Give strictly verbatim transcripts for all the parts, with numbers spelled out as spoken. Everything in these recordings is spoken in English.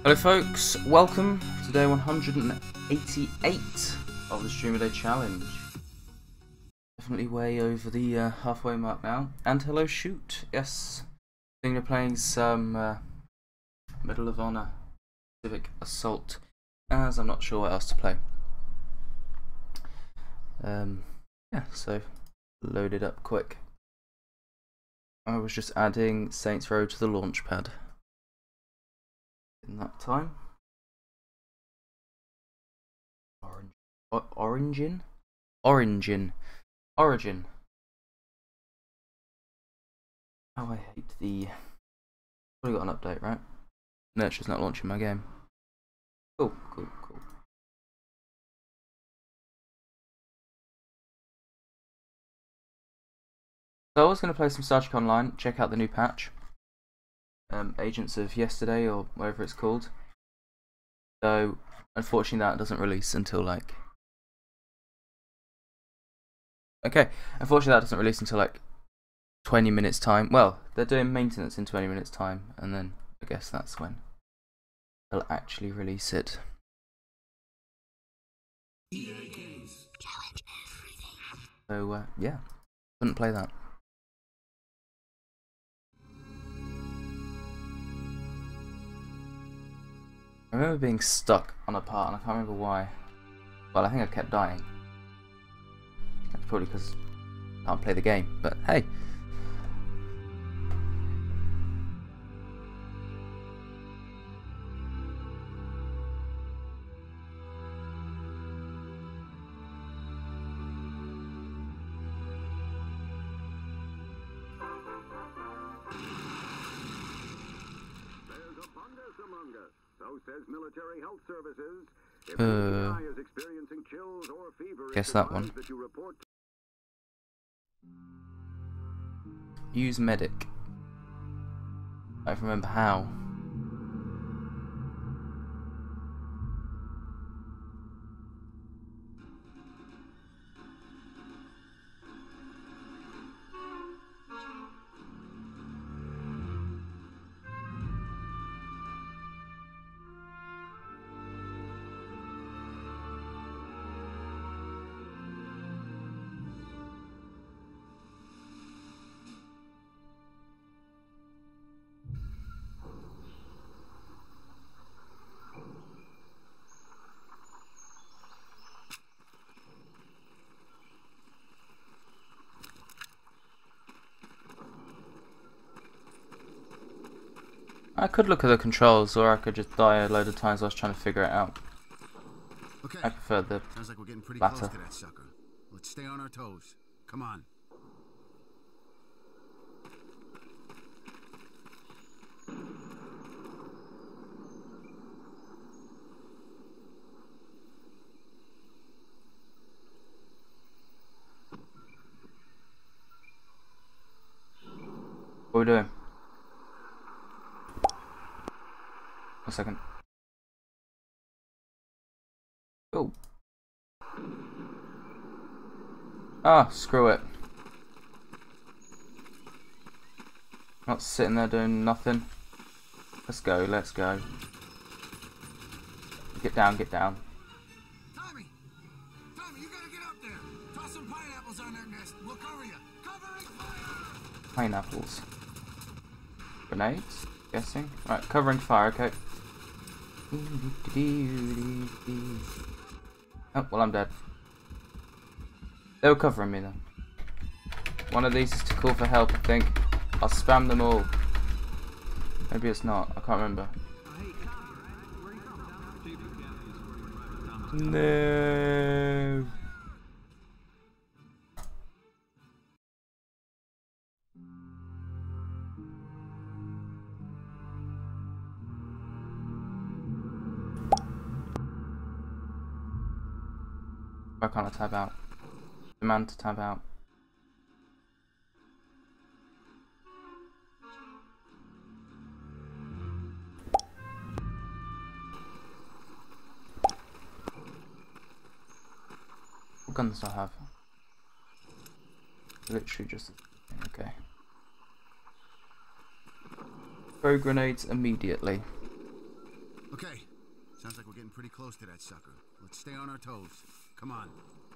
Hello folks, welcome to day one hundred eighty-eight of the Streamer Day Challenge. Definitely way over the uh, halfway mark now. And hello Shoot, yes. I think we're playing some uh, Medal of Honor Civic Assault, as I'm not sure what else to play. Um, yeah, so load it up quick. I was just adding Saints Row to the launch pad. In that time. Orange. O Origin? Origin. Origin. Oh, I hate the... Probably got an update, right? No, it's just not launching my game. Cool, cool, cool. So I was going to play some Star Trek Online, check out the new patch. Um, Agents of Yesterday, or whatever it's called. So, unfortunately that doesn't release until like... Okay, unfortunately that doesn't release until like twenty minutes time. Well, they're doing maintenance in twenty minutes time, and then I guess that's when they'll actually release it. So, uh, yeah, couldn't play that. I remember being stuck on a part, and I can't remember why. Well, I think I kept dying. That's probably because I can't play the game, but hey. So says Military Health Services. If Uh, is experiencing chills or fever, guess that one. that you report Use medic. I don't remember how. I could look at the controls, or I could just die a load of times while I was trying to figure it out. Okay. I prefer the Sounds like we're getting pretty latter. close to that sucker. Let's stay on our toes. Come on. What are we doing? A second. Oh. Ah, screw it. Not sitting there doing nothing. Let's go, let's go. Get down, get down. Tommy! Tommy, you gotta get up there! Toss some pineapples on that nest. We'll cover you. Covering fire! Pineapples. Grenades? Guessing? Right, covering fire, okay. Oh, well, I'm dead. They were covering me then. One of these is to call for help, I think. I'll spam them all. Maybe it's not, I can't remember. No. Why can't I tab out? Demand to tab out. What guns do I have? Literally just... okay. Throw grenades immediately. Okay. Sounds like we're getting pretty close to that sucker. Let's stay on our toes. Come on.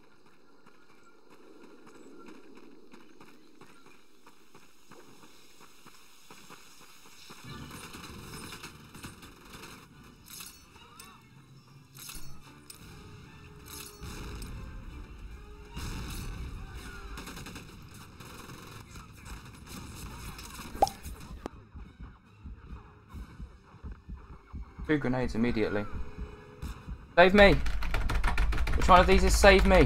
Two grenades immediately. Save me! Which one of these is save me?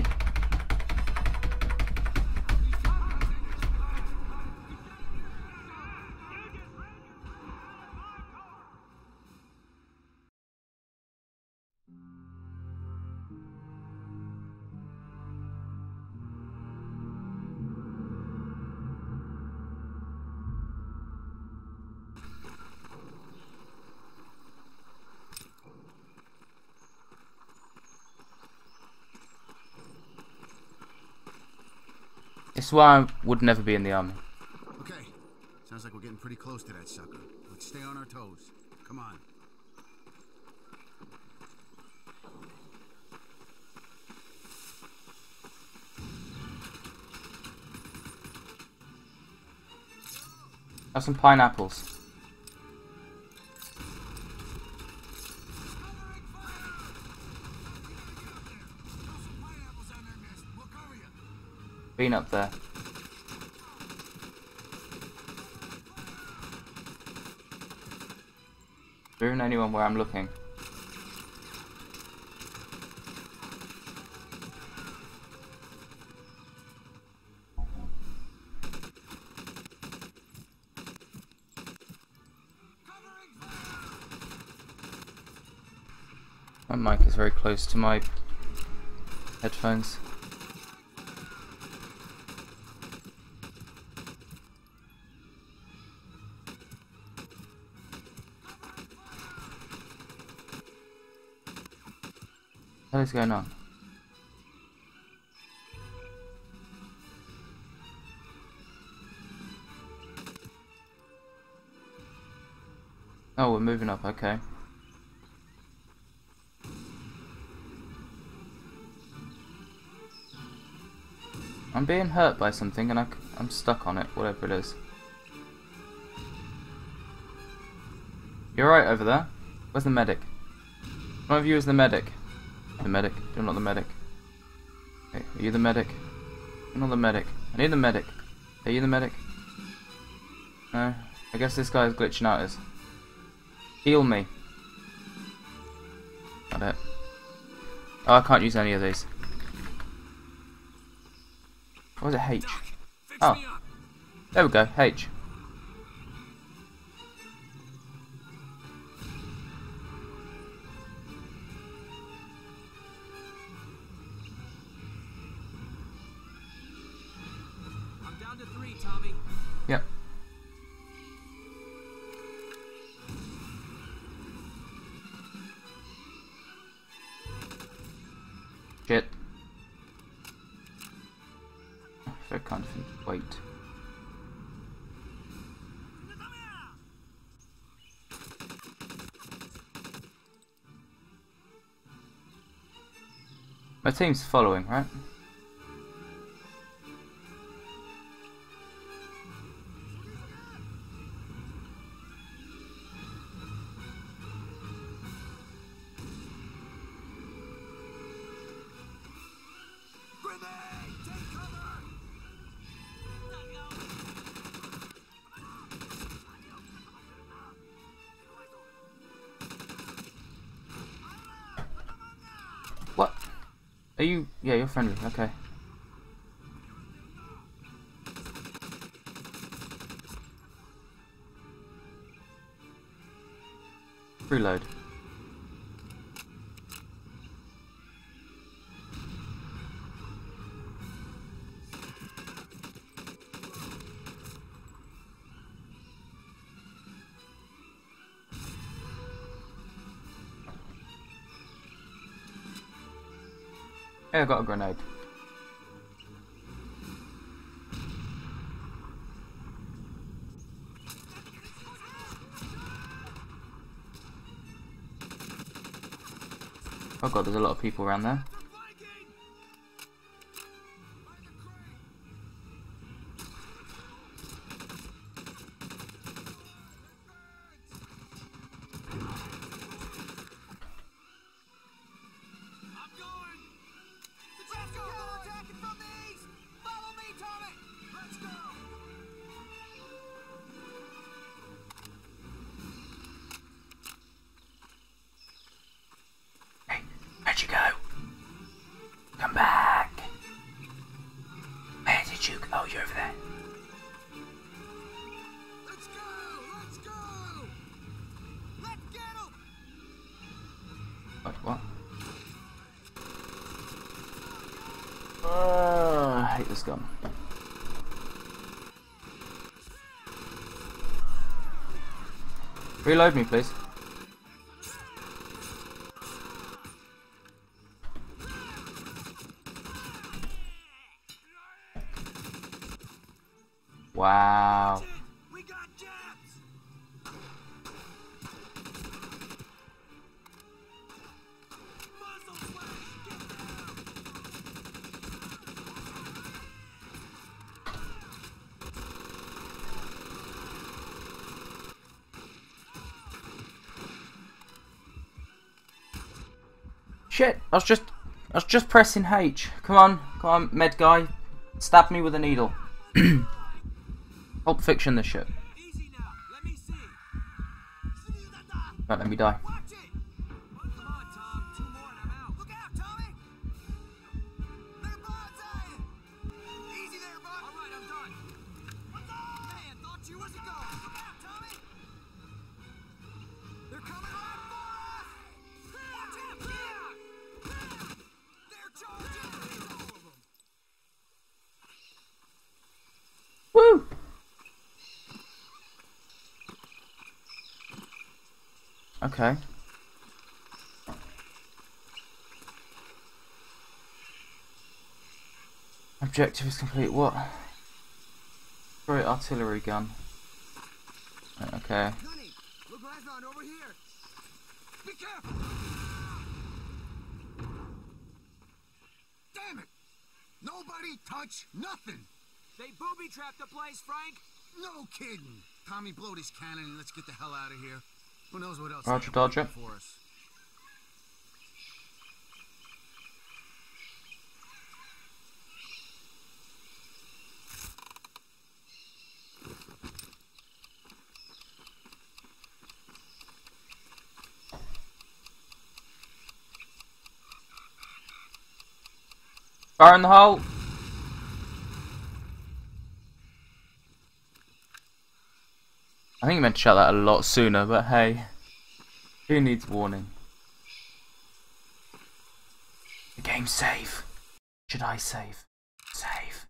It's why I would never be in the army. Okay. Sounds like we're getting pretty close to that sucker. Let's stay on our toes. Come on. Have some pineapples. Been up there. There isn't anyone where I'm looking. My mic is very close to my headphones. What is going on? Oh, we're moving up, okay. I'm being hurt by something and I, I'm stuck on it, whatever it is. You're right over there? Where's the medic? One of you is the medic. The medic. You're not the medic. Okay, are you the medic? You're not the medic. I need the medic. Are you the medic? No. I guess this guy's glitching out. Is heal me. Not it. Oh, I can't use any of these. What was it? H. Oh. There we go. H. Yep. Shit. If I can't wait. My team's following, right? What? Are you? Yeah, you're friendly. Okay. Reload. Yeah, I got a grenade. Oh god, there's a lot of people around there. Where'd you go? Come back. Where did you go? Oh, you're over there. Let's go! Let's go! Let's get him! What? What? Oh, I hate this gun. Reload me, please. Wow. We got jabs! Muzzle flash! Get down! Shit, I was just I was just pressing H. Come on, come on, med guy. Stab me with a needle. Pulp Fiction this shit. Easy now. Let me see. Don't let me die. Watch it! Come on, Tom. Two more and I'm out. Look out, Tommy! They're bonsaiing! Easy there, bud. All right, I'm done. Man, thought you was a ghost. Look out, Tommy! They're coming right for us! Watch out! They're charging! All of them. Woo! Okay. Objective is complete. What? Great artillery gun. Okay. Gunny, look what I found over here. Be careful! Damn it! Nobody touch nothing! They booby-trapped the place, Frank! No kidding! Tommy, blow this cannon and let's get the hell out of here. Who knows what else they Roger, have Dodger. waiting for us. Fire in the hole! I think you meant to shout that a lot sooner, but hey, who needs warning? The game's safe. Should I save? Save.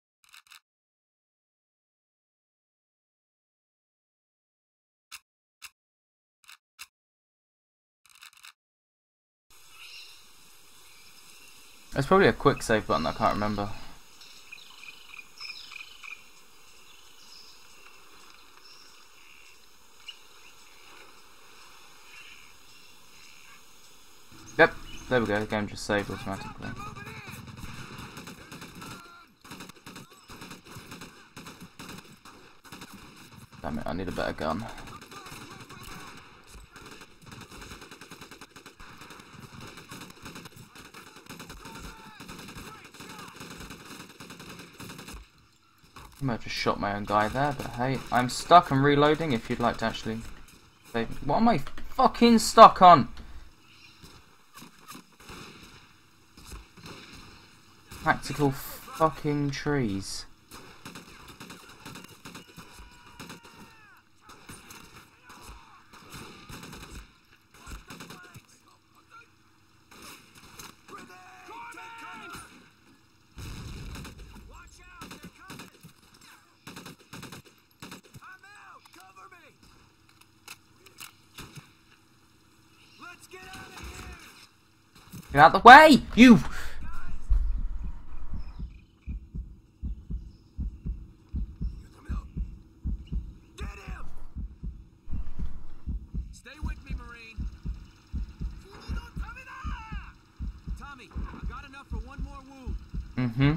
There's probably a quick save button I can't remember. Yep, there we go, the game just saved automatically. Damn it, I need a better gun. I might have just shot my own guy there, but hey, I'm stuck and reloading if you'd like to actually save me. What am I fucking stuck on? Practical fucking trees. Get out of the way, you! Stay with me, Marine. Mm-hmm.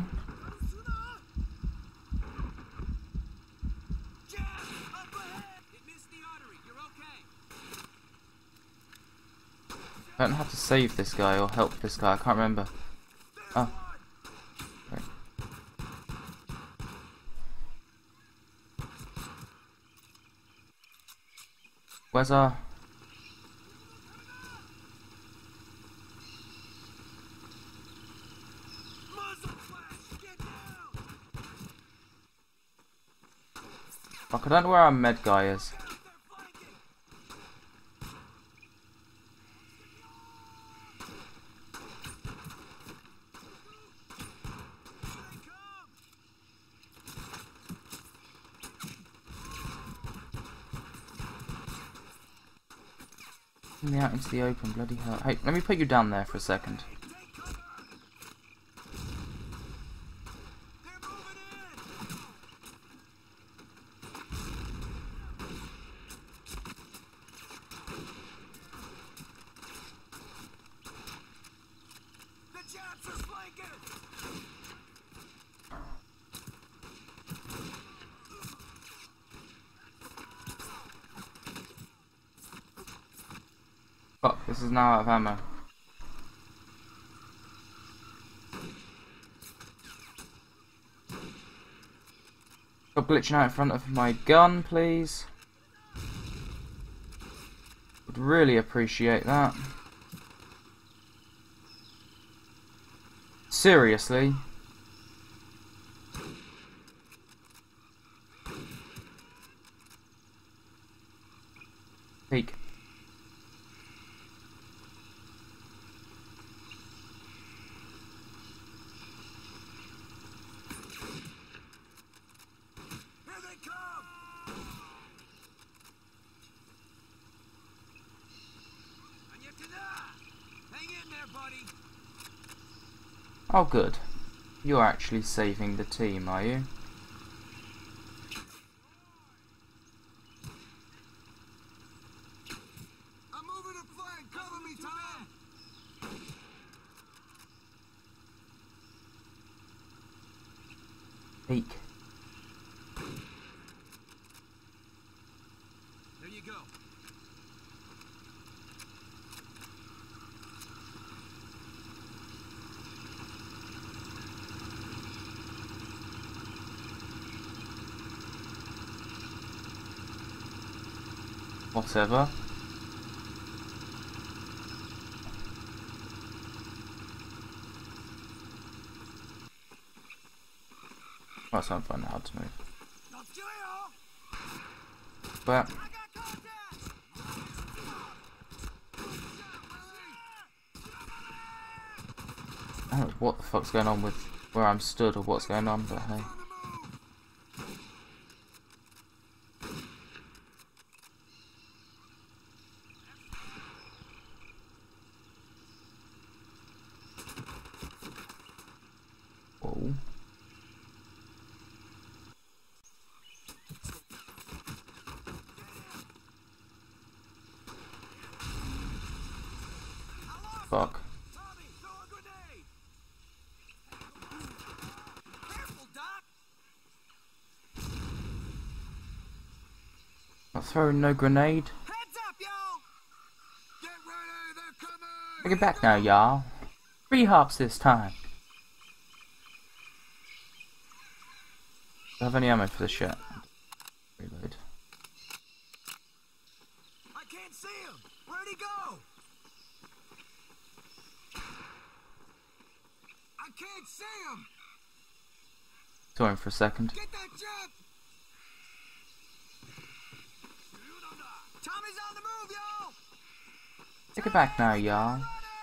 I don't have to save this guy or help this guy, I can't remember. Oh. Right. Where's our... Fuck, I don't know where our med guy is. Get me out into the open, bloody hell. Hey, let me put you down there for a second. Fuck, this is now out of ammo. Stop glitching out in front of my gun, please. Would really appreciate that. Seriously? Peek. Oh good. You're actually saving the team, are you? I'm moving a flag. Cover me, Tom. Peek. There you go. Whatever. That's not fun how to move. But I don't know what the fuck's going on with where I'm stood or what's going on, but hey. Whoa. Fuck. Tommy, throw a grenade. Careful, Doc. Not throwing no grenade. Heads up, y'all. Get ready, they're coming. Take it back now, y'all. Three hops this time. Do I have any ammo for this shit? Reload. I can't see him. Where'd he go? I can't see him. Saw him for a second. Get that jet. Tommy's on the move, y'all. Take it back now, y'all.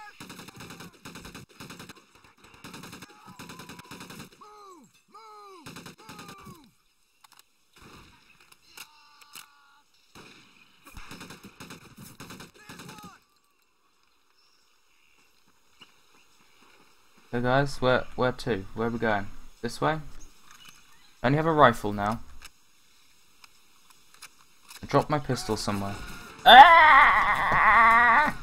Move, move, move. So guys, where where to? Where are we going? This way? I only have a rifle now. I dropped my pistol somewhere. Ah!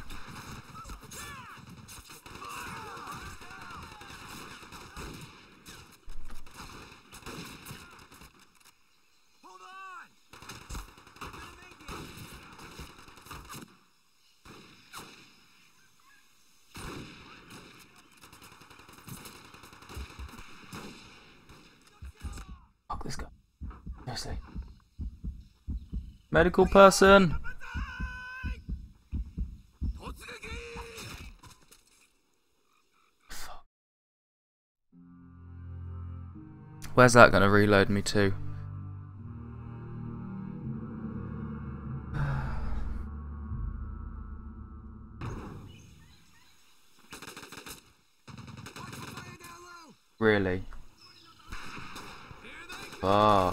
Seriously. Medical person! Fuck. Where's that gonna reload me to? Really? Fuck.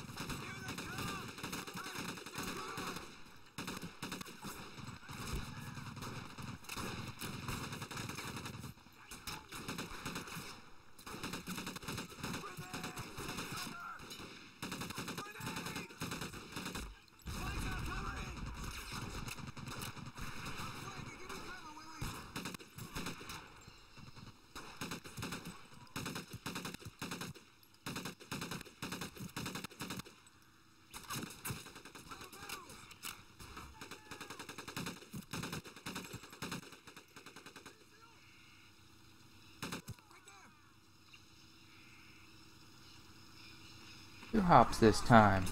Who hops this time?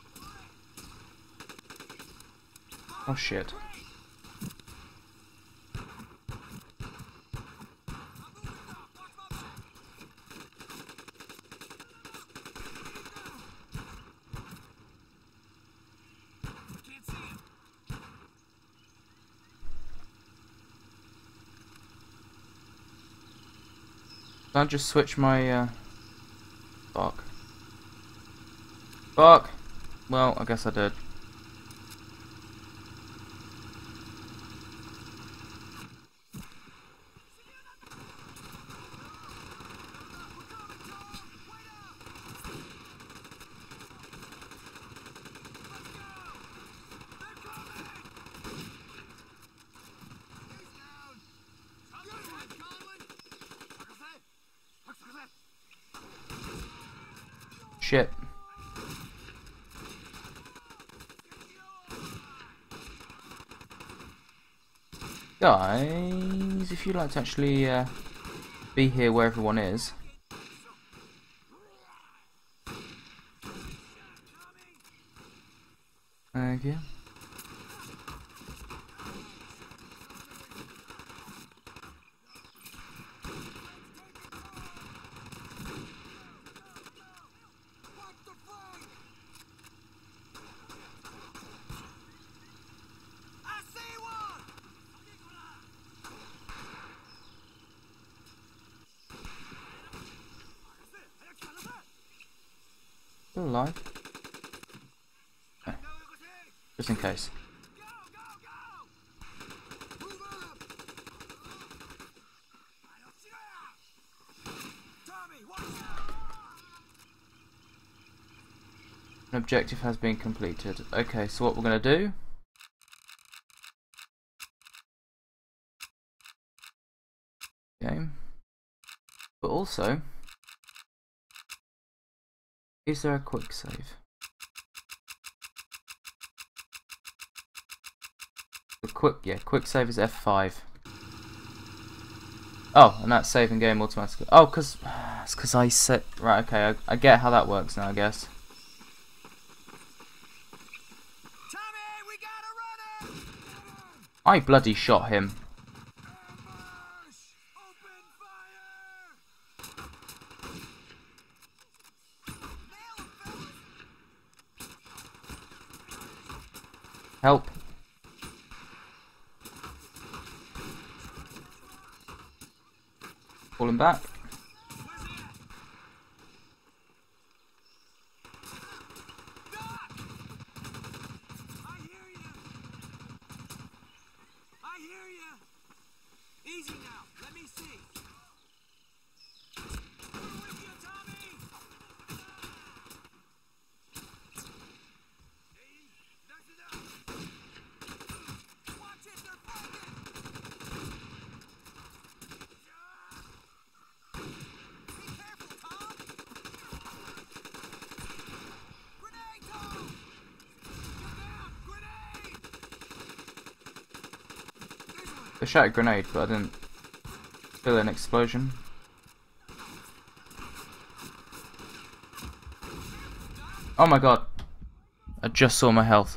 Oh shit. Can I just switch my uh fuck. Fuck! Well, I guess I did. Shit. Guys, if you'd like to actually uh, be here where everyone is. Thank you. Still alive. Okay. Just in case. An objective has been completed. Okay, so what we're going to do... Game. But also... Is there a quick save? The quick, yeah, quick save is F five. Oh, and that's saving game automatically. Oh, cause it's cause I set right. Okay, I, I get how that works now. I guess. Tommy, we gotta run it! I bloody shot him. Ambush! Open fire! Help. Pull him back. I hear you. I hear you. Easy now. Let me see. We're with you, Tommy. Hey, that's enough. Watch it, they're fighting. Be careful, Tom. Grenade, Tom. Get down. Grenade. I shot a grenade, but I didn't feel an explosion. Oh my god. I just saw my health.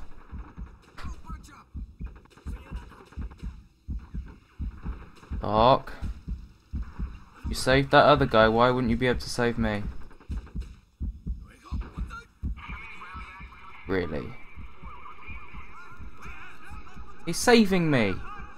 Doc. You saved that other guy, why wouldn't you be able to save me? Really? He's saving me!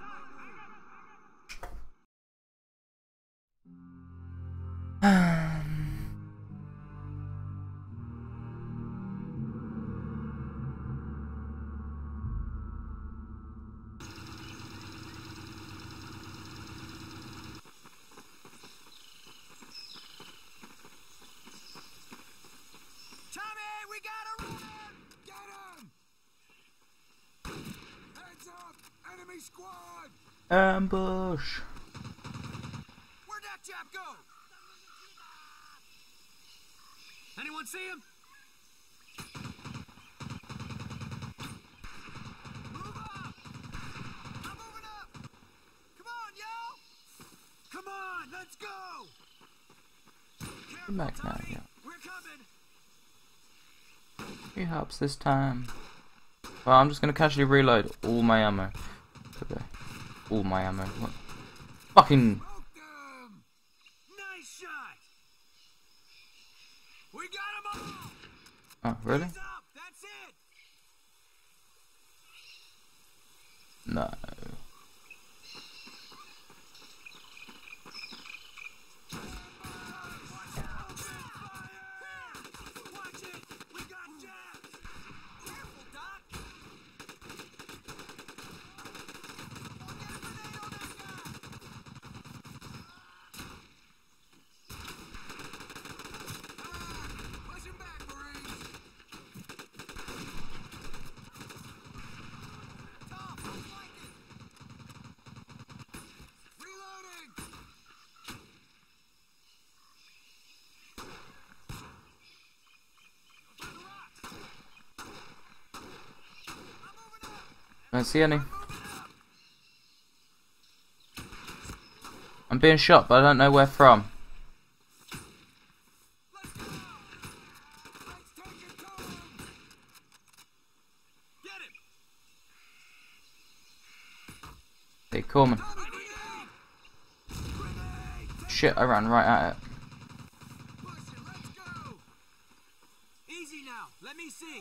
Squad! Ambush! Where'd that chap go? Anyone see him? Move up! I'm moving up! Come on, y'all! Come on, let's go! Come back now, yeah. We're coming! He helps this time. Well, I'm just gonna casually reload all my ammo. Okay. All my ammo. What? Fucking. Nice shot. We got them all. Oh, really? He's up. That's it. No. Watch it. We got jabs. Careful, Doc. Don't see any. I'm being shot, but I don't know where from. Hey, Corman. Shit, I ran right at it. Easy now. Let me see.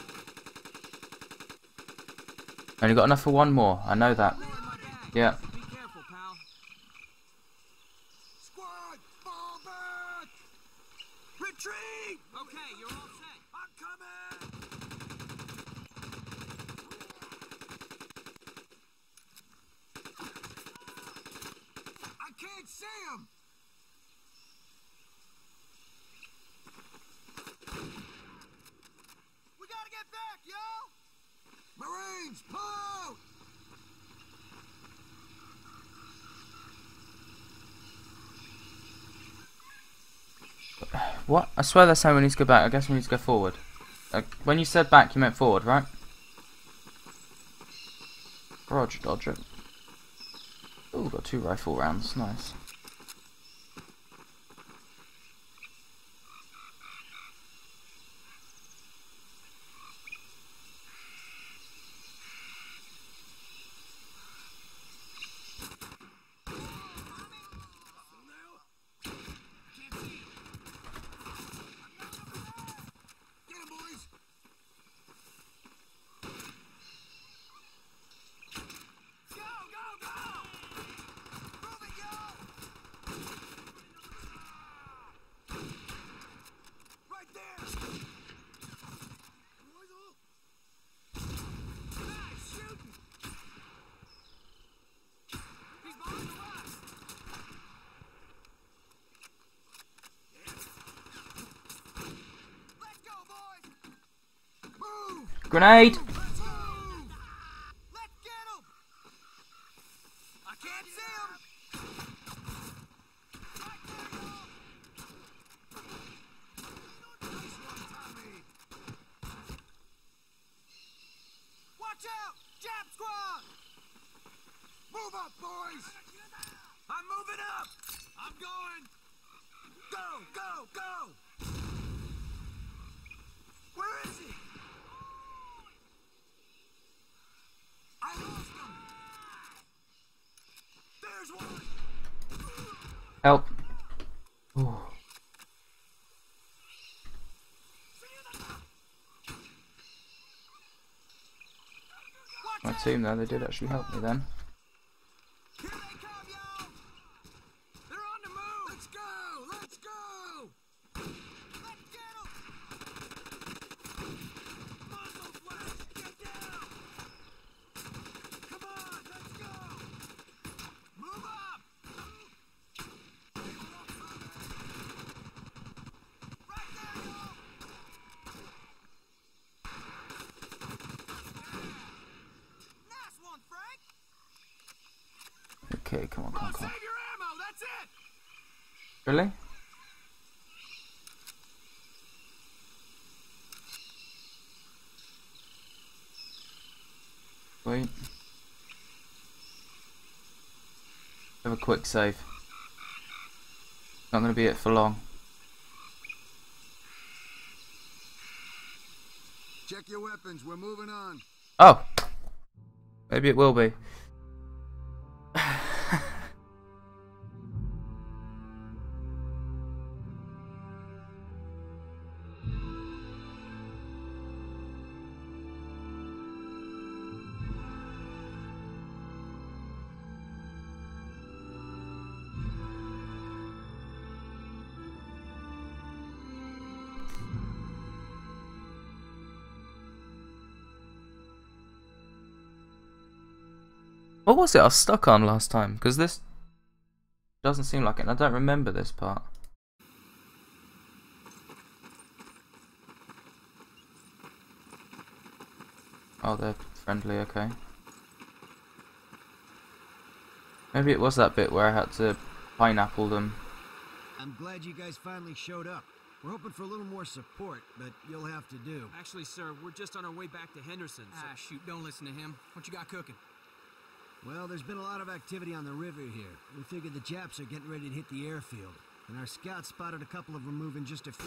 Only got enough for one more. I know that. Yeah. Be careful, pal. Squad, fall back. Retreat. Okay, you're all set. I'm coming. I can't see him. We gotta get back, y'all. Marines, pull out! What? I swear they're saying we need to go back. I guess we need to go forward. Uh, when you said back, you meant forward, right? Roger, dodger. Oh, got two rifle rounds. Nice. Grenade! Let's get him! I can't see him! Right there, y'all! Nice one, Tommy! Watch out! Jab squad! Move up, boys! I'm moving up! I'm going! Go, go, go! Where is he? I lost him. There's one. Help. Ooh. My team there, they did actually help me then. Here they come, y'all. They're on the move. Let's go. Let's go. Let's get them. Muzzle flash. Get down. Come on. Let's go. Move up. Right there, y'all. Nice one, Frank. Okay, come on, come on, come on. Save your ammo. That's it. Really? Wait. Have a quick save. Not gonna be it for long. Check your weapons. We're moving on. Oh! Maybe it will be. What was it I was stuck on last time? Because this doesn't seem like it, and I don't remember this part. Oh, they're friendly, okay. Maybe it was that bit where I had to pineapple them. I'm glad you guys finally showed up. We're hoping for a little more support, but you'll have to do. Actually, sir, we're just on our way back to Henderson. So Ah, shoot, don't listen to him. What you got cooking? Well, there's been a lot of activity on the river here. We figured the Japs are getting ready to hit the airfield, and our scouts spotted a couple of them moving just a few...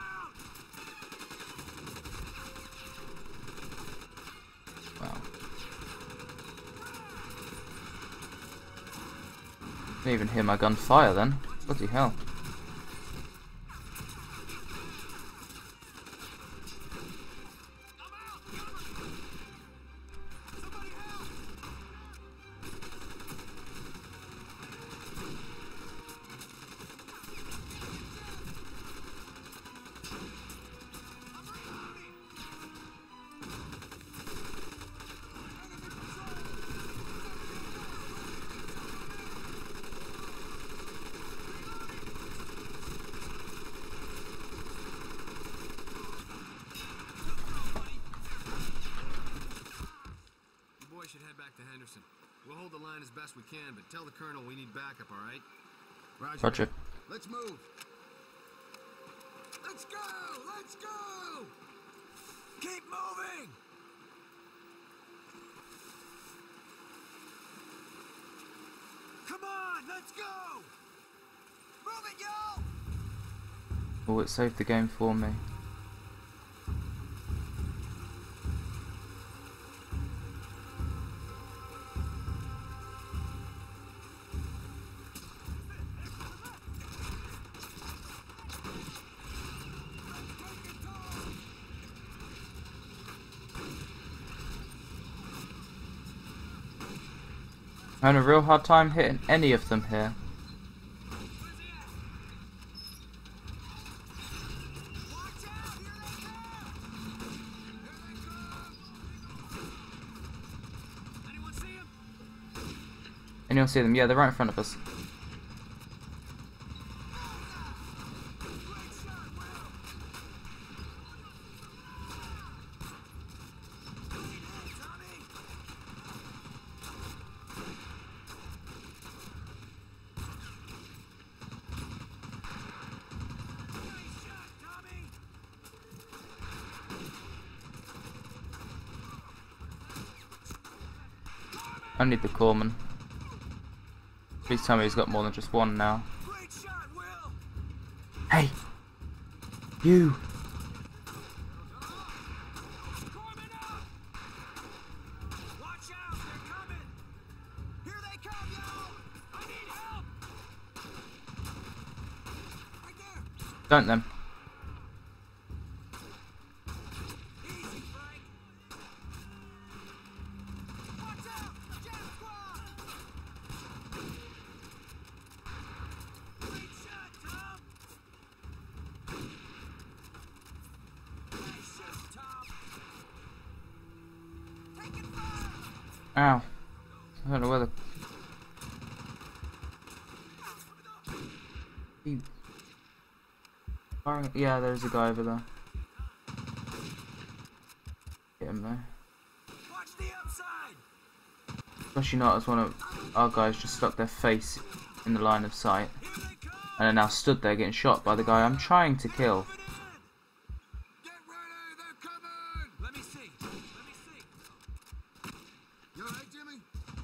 Wow. Didn't even hear my gun fire then. Bloody hell. Should head back to Henderson. We'll hold the line as best we can, but tell the colonel we need backup, all right? Roger. Roger. Let's move. Let's go. Let's go. Keep moving. Come on. Let's go. Move it, y'all. Oh, it saved the game for me. I'm having a real hard time hitting any of them here. Watch out. Here they come. Here they come. Anyone see him? Anyone see them? Yeah, they're right in front of us. Great shot, Will. Tommy. Nice shot, Tommy. I need the corpsman. Please tell me he's got more than just one now. Great shot, Will. Hey! You! Don't then. Easy, Frank. Watch out! Jam squad! Great shot, Tom! Nice shoot, Tom! Taking fire! Ow. I don't know whether. He... Firing... Yeah, there's a guy over there. Get him there. Watch the upside! Especially not as one of our guys just stuck their face in the line of sight. Here they come! And are now stood there getting shot by the guy I'm trying to kill. Get ready! They're coming! Let me see. Let me see. You alright, Jimmy?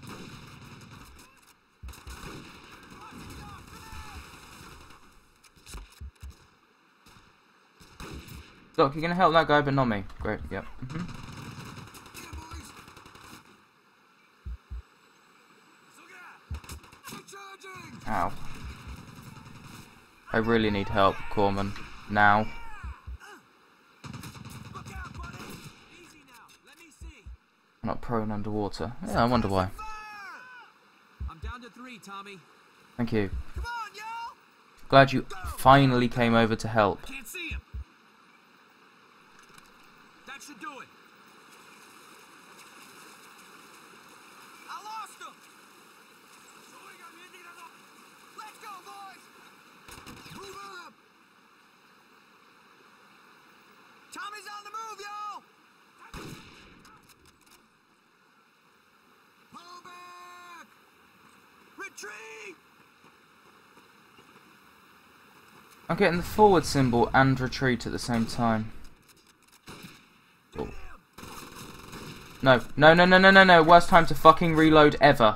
Doc, you're gonna help that guy but not me. Great, yep. Mm-hmm. Get 'em, boys! Look out! They're charging! Ow. I really need help, Corman. Now. Look out, buddy! Easy now. Let me see. I'm not prone underwater. Yeah, I wonder why. Fire! I'm down to three, Tommy. Thank you. Come on, y'all! Glad you finally came over to help. Can't see him. That should do it. I lost him! Let's go, boys! Move up! Tommy's on the move, y'all! Pull back! Retreat! I'm getting the forward symbol and retreat at the same time. Oh. No, no, no, no, no, no, no. Worst time to fucking reload ever.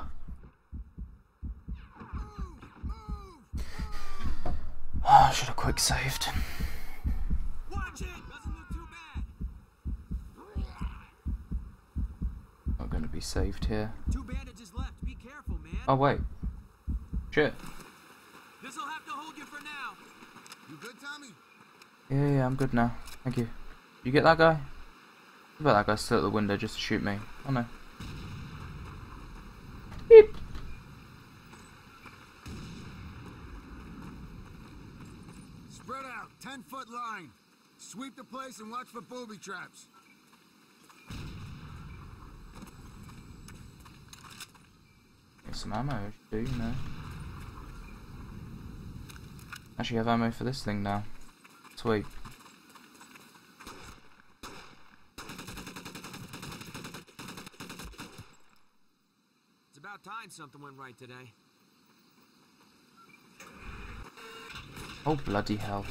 Oh, I should have quick saved. Watch it! Doesn't look too bad. Not going to be saved here. Two bandages left. Be careful, man. Oh, wait. Shit. This'll have to hold you for now. You good, Tommy? Yeah, yeah, I'm good now. Thank you. You get that guy? What about that guy still at the window just to shoot me? Oh no. Beep. Spread out, ten foot line. Sweep the place and watch for booby traps. Get some ammo, do you know? Actually have ammo for this thing now. Sweet. It's about time something went right today. Oh bloody hell.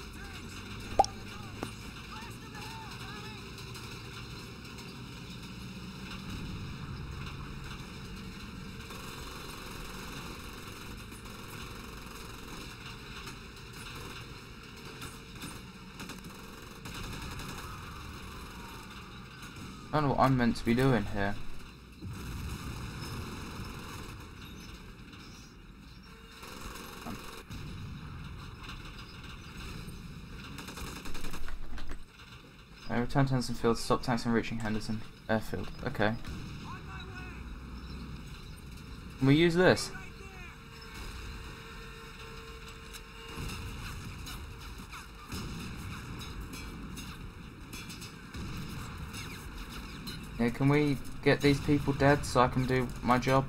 I don't know what I'm meant to be doing here. Uh, return to Henderson Field, stop tanks from reaching Henderson Airfield. Okay. Can we use this? Yeah, can we get these people dead so I can do my job?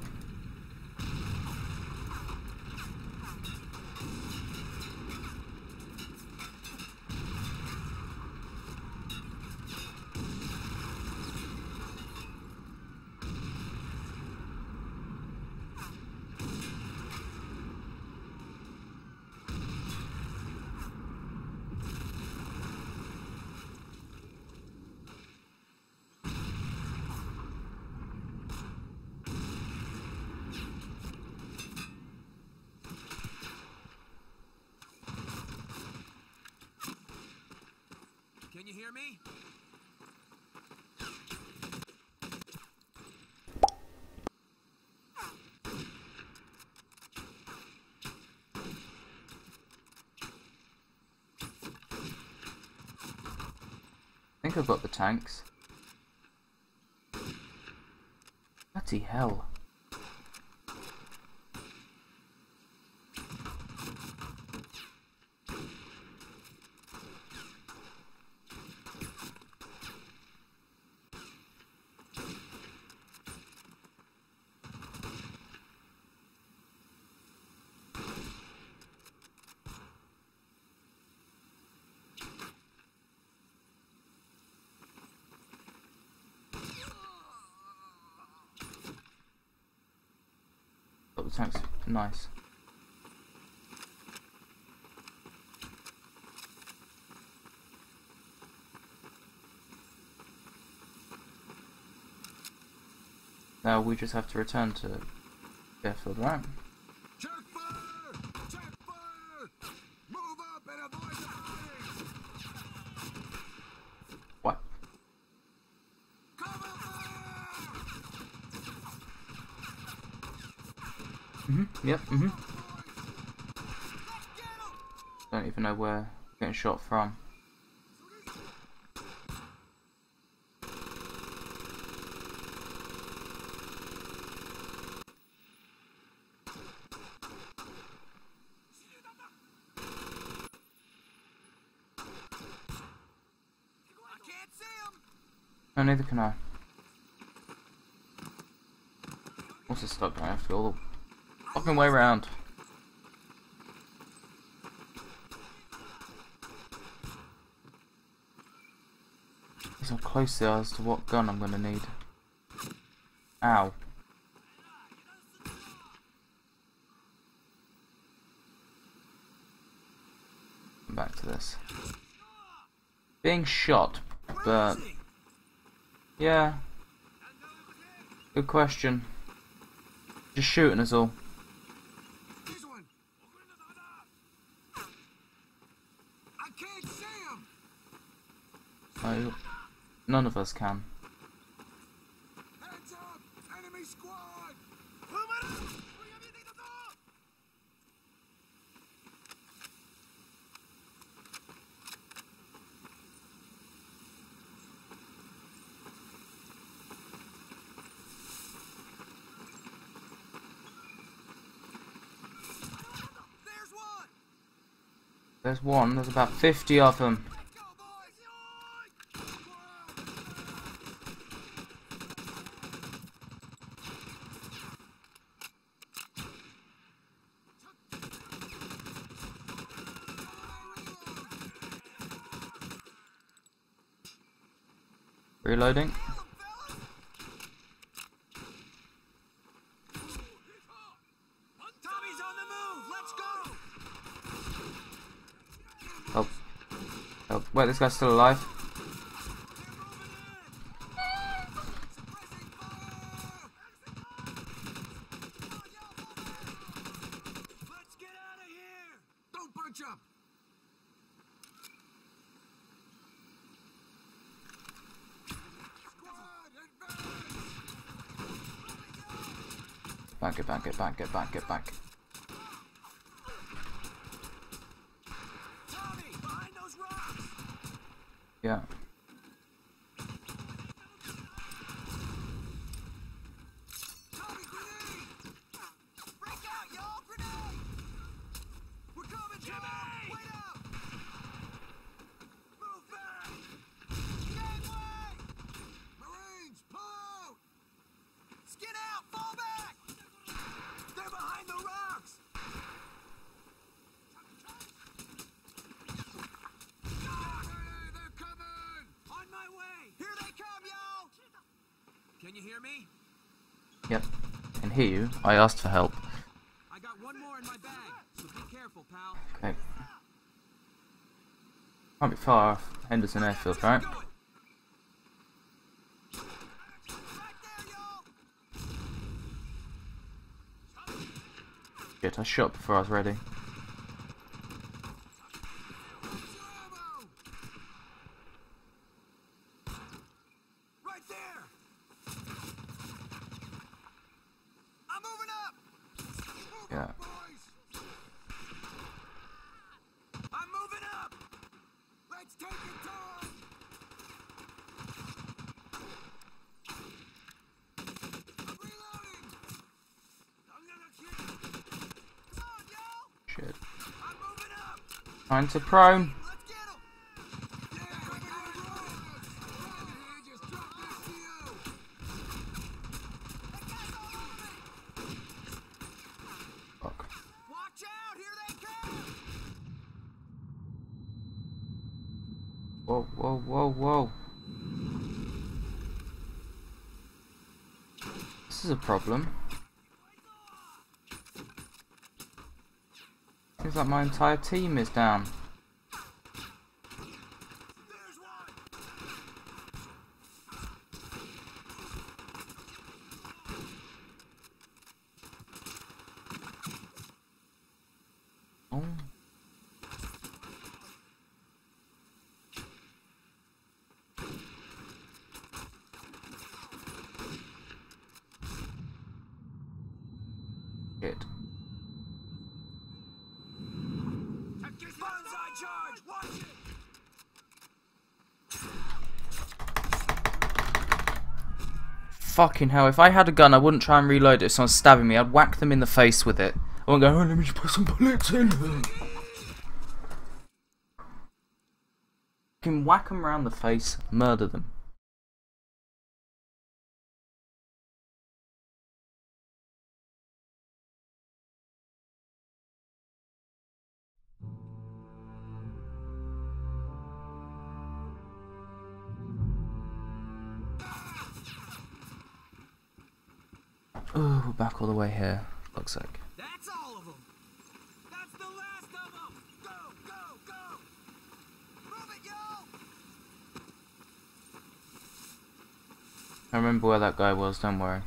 Can you hear me? think I've got the tanks. Bloody hell. Got the tanks. Nice. Now we just have to return to Fairfield, right? Check fire! Check fire! Move up and avoid the fire! What? Cover fire! Mm-hmm. Yep. Mm-hmm. Let's get 'em! Don't even know where I'm getting shot from. I can't see 'em! No, neither can I. Also stuck. I have to go all the fucking way around. That's how close they are as to what gun I'm gonna need. Ow. Back to this. Being shot, but yeah. Good question. Just shooting us all. This one! I can't see 'em! No, none of us can. Heads up! Enemy squad! Move it up! There's one! There's one, there's about fifty of them. Let's go, boys! Reloading. Tommy's on the move! Let's go! Oh. Oh, wait, this guy's still alive. Suppressing fire! Let's get out of here! Don't bunch up! Squad, advance! Back, get back, get back, get back, get back. Tommy, behind those rocks! Yeah. Tommy, grenade! Break out, y'all! Grenade! We're coming, Jimmy! Wait up! Move back! Gangway! Marines, pull out! Skin out! Fall back! They're behind the rocks! Hey, they're coming! On my way! Here they come, y'all! Can you hear me? Yep. Can hear you. I asked for help. I got one more in my bag, so be careful, pal. Okay. Can't be far off Henderson Airfield, right? Back there, y'all! Shit, I shot before I was ready. Ammo! Right there! I'm moving up! Move Yeah. up, boys! I'm moving up! Let's take it, Tom! Trying to prone. Let's get him! Fuck. Watch out! Here they come! Whoa, whoa, whoa, whoa. This is a problem. Seems like my entire team is down. There's one! Oh. Shit. Bonsai charge! Watch it! Fucking hell, if I had a gun I wouldn't try and reload it if someone's stabbing me, I'd whack them in the face with it. I wouldn't go, oh, let me just put some bullets in. You can whack them around the face, murder them. Oh, we're back all the way here. Looks like. That's all of them! That's the last of them! Go, go, go! Move it, yo! I remember where that guy was, don't worry.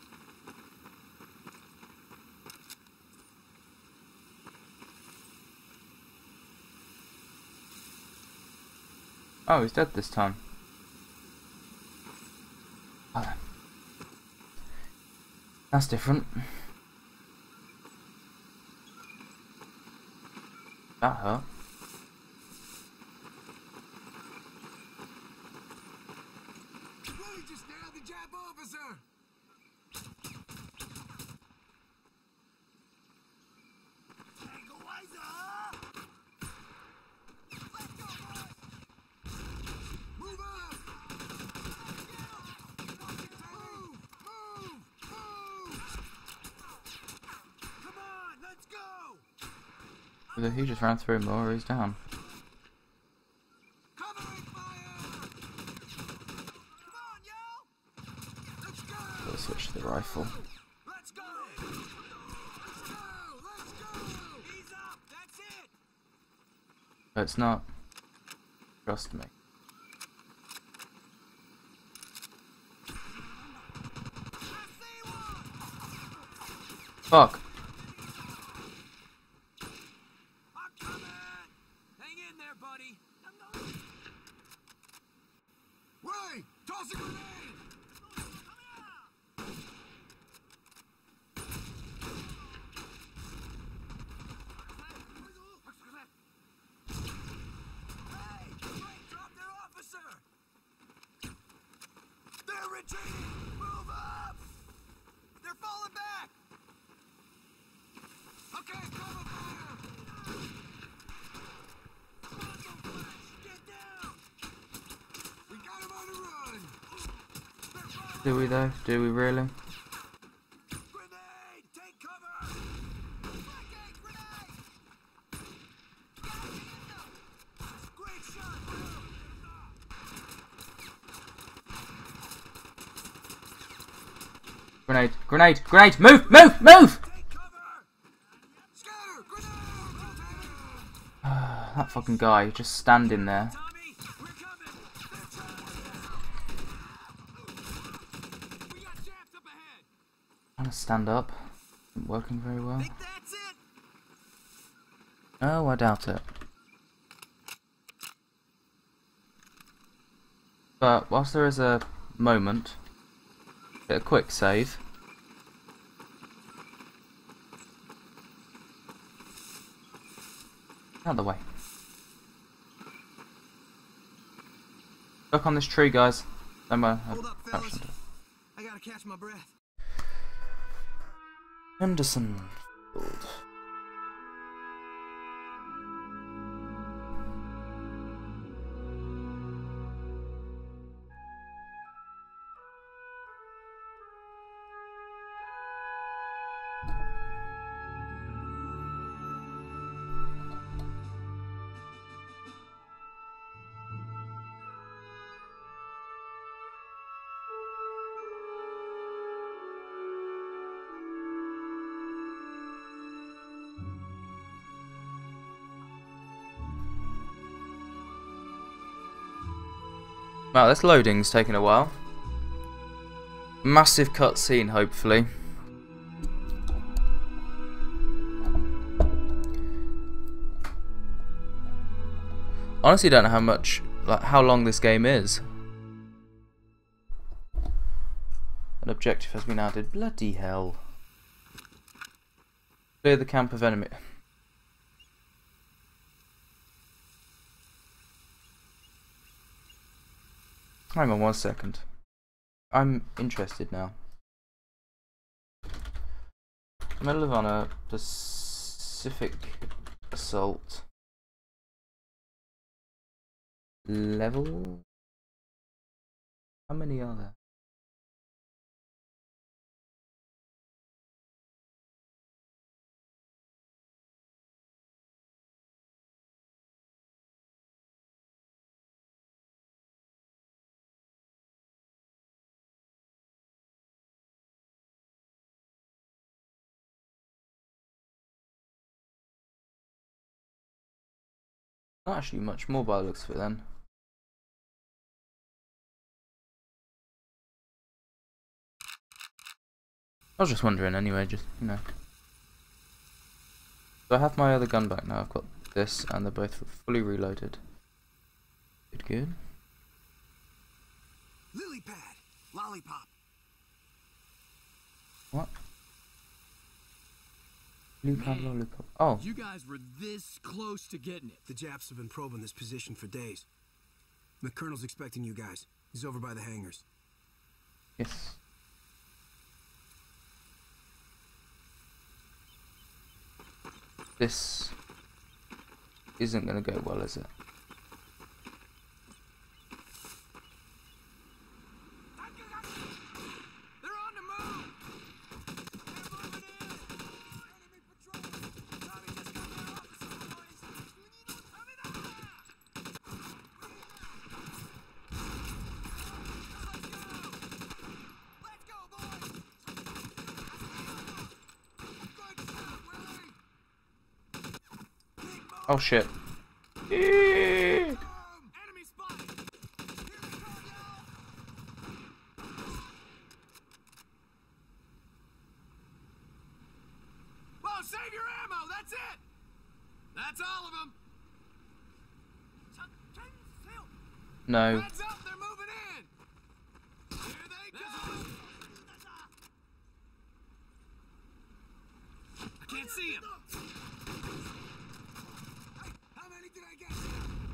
Oh, he's dead this time. Oh, then. That's different. That hurt. Willie just nailed the Jap officer! Tranquilizer! Let's go, boys! Move up! Move! Move! Move! Come on, let's go! Either he just ran through him or he's down. Covering fire! Come on, yo! Let's go! Gotta switch to the rifle. Let's go! Let's go! Let's go! Ease up! That's it! But it's not. Trust me. I see one! Fuck. I'm coming! Hang in there, buddy. Ray! Toss a grenade! Hey! Ray, drop their officer! They're retreating! Move up! They're falling back! Okay, cover fire! Come on, don't flash! Get down! We got him on the run! They're falling! Do we though? Do we really? Grenade! Take cover! Flanking grenade! Great shot, bro! Grenade! Grenade! Grenade! Move! Move! Move! Take cover! Scatter! Grenade! That fucking guy just standing there. Tommy, we're coming! They're trying! We got Japs up ahead! Trying to stand up. Isn't working very well. Think that's it? Oh, I doubt it. But whilst there is a moment, get a quick save. Out of the way. Look on this tree, guys. Don't worry. Hold up, I've fellas. actioned it. I gotta catch my breath. Henderson. Field. Wow, this loading's taking a while. Massive cutscene, hopefully. Honestly, don't know how much, like, how long this game is. An objective has been added. Bloody hell! Clear the camp of enemy. Hang on one second. I'm interested now. Medal of Honor, Pacific Assault. Level? How many are there? Not actually much more by the looks of it then. I was just wondering anyway, just, you know. So I have my other gun back now. I've got this and they're both fully reloaded. Good, good. Lily pad, lollipop. What? Lollipop, lollipop. Oh. You guys were this close to getting it. The Japs have been probing this position for days. The Colonel's expecting you guys. He's over by the hangars. Yes. This isn't going to go well, is it? They're on the move! They're moving in! Enemy patrol! Tommy just got their officers, boys! Coming up! Let's go! Let's go, boys! Good shot, Willie! Oh shit. Enemy spotted! Here they come, y'all! Well, save your ammo! That's it! That's all of them. No. Heads up! They're moving in! Here they go! I can't see him. How many did I get?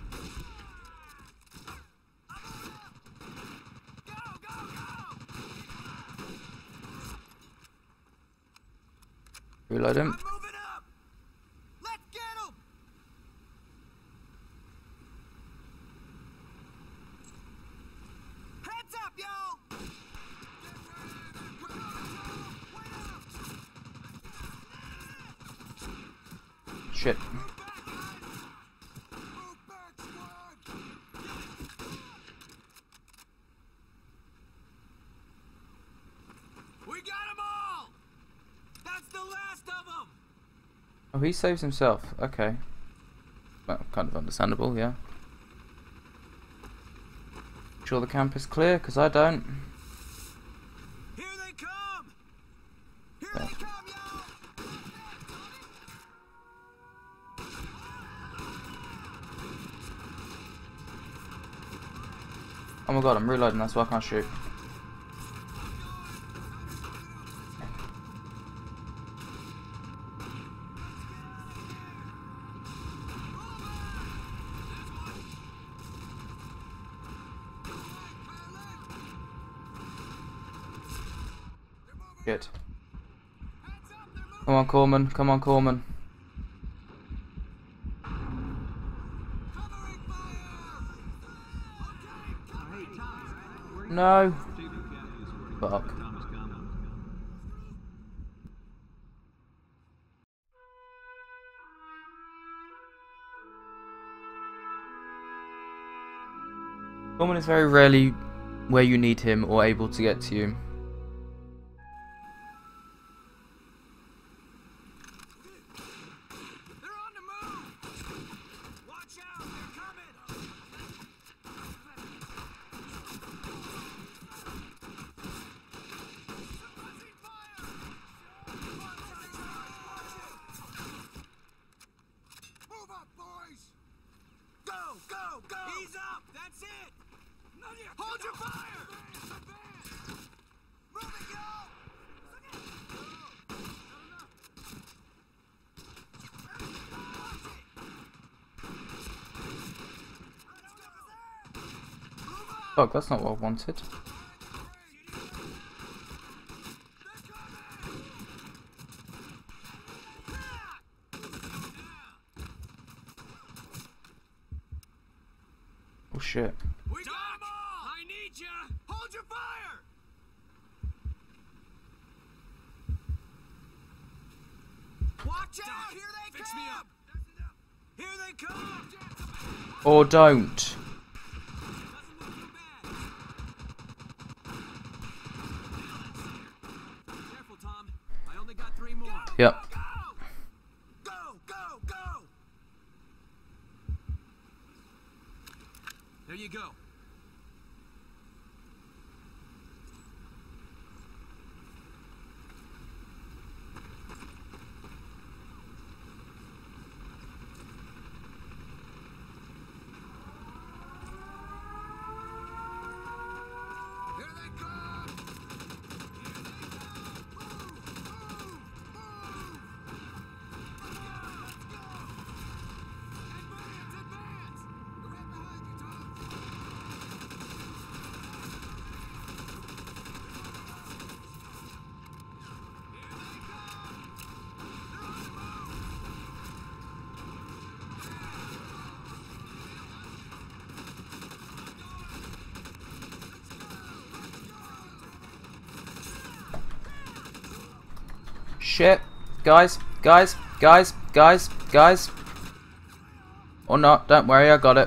Go, go, go! Reload him. I'm moving up! Let's get him! Heads up, y'all! Get ready! We're gonna go! Wait up! Shit. Move back, guys! Move back, squad! We got them all! That's the last of them! Oh, he saves himself. Okay. Well, kind of understandable, yeah. Sure the camp is clear, because I don't. Here they come! Here Yeah. they come, y'all! Oh my god, I'm reloading, that's why I can't shoot. Shit. Come on, Corman. Come on, Corman. Covering fire! Okay, covering! No. Fuck. Corman is very rarely where you need him or able to get to you. They're on the move! Watch out, they're coming! Fuck, that's not what I wanted. Oh shit. We got 'em all! I need you! Hold your fire! Watch out! Here they Fix come! me up. Here they come! Or don't. Careful, Tom. I only got three more. Yep. Go! Go! Go! Go! There you go. Here they come! Here they come! Move! Move! Move! Let's go! Advance! Advance! They're right behind you, Tom! Here they come! They're on the move! Shit. Guys, guys, guys, guys, guys. Or not, don't worry, I got it.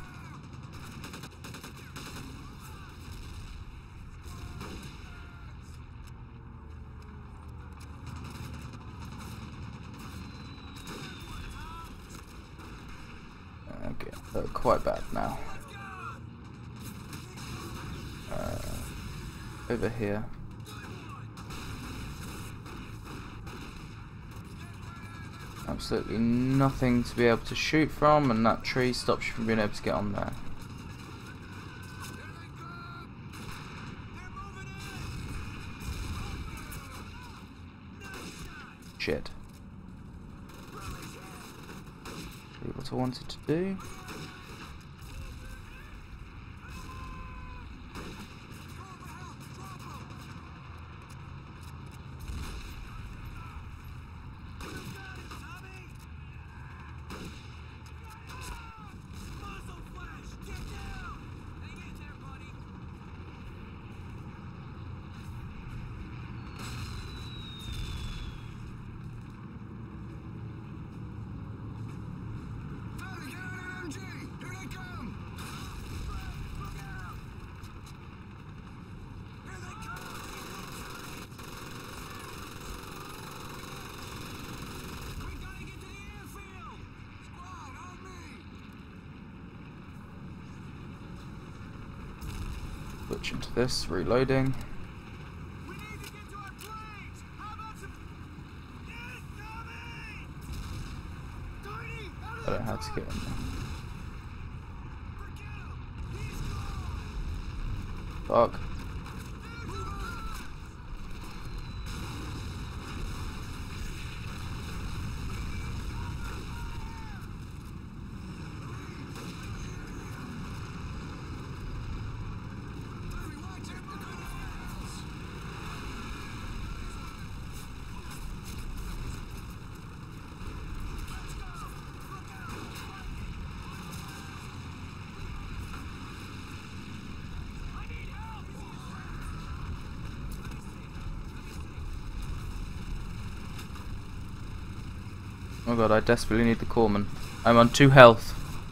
Okay, they're quite bad now. Uh, over here. Absolutely nothing to be able to shoot from, and that tree stops you from being able to get on there. Shit. See what I wanted to do. Tommy, get out of M G! Here they come! Look out! Here they come! We gotta get to the airfield! Squad, on me! Switch into this, reloading. We need to get to our planes! How about some... Yes, Tommy! Tiny, out of I don't know how to get in there. Forget him! He's gone! Fuck. Tommy, watch him! Look at us! Let's go! Look out! I need help! Oh god, I desperately need the corpsman. I'm on two health.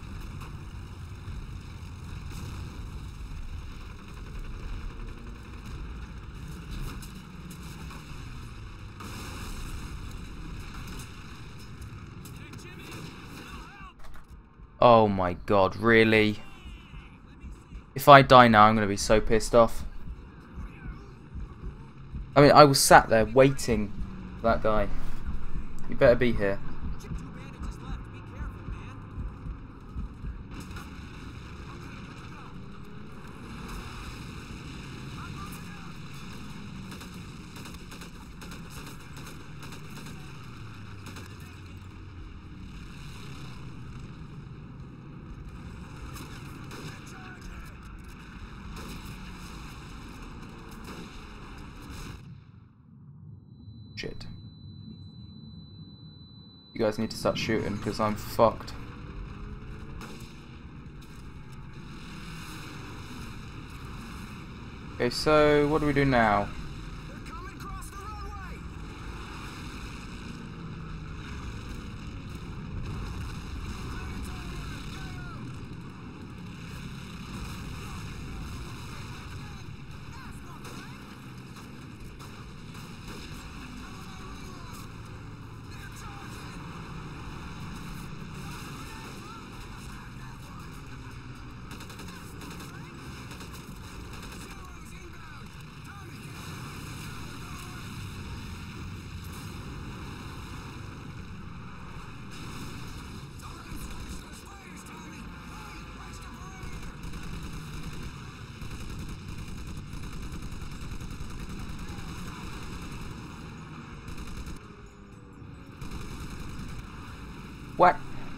Oh my god, really? If I die now, I'm gonna be so pissed off. I mean, I was sat there waiting for that guy. You better be here. Two bandits left. Be careful, man. Shit. You guys need to start shooting because I'm fucked. Okay, so what do we do now? They're coming across the runway. What?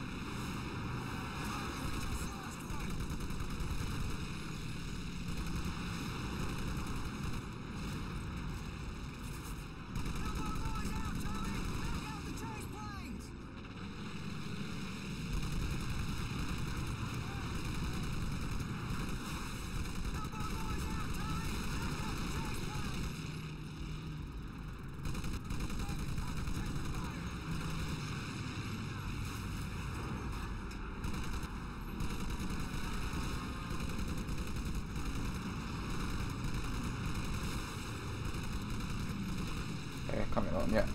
Okay, coming on, yeah.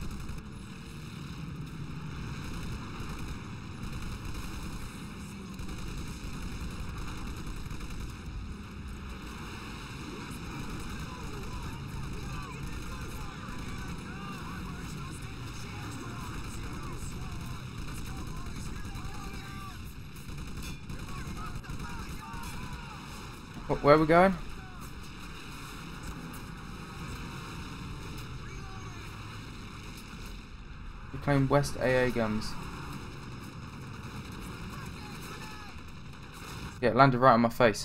Wh- Where are we going? We're playing West A A guns. Yeah, it landed right on my face.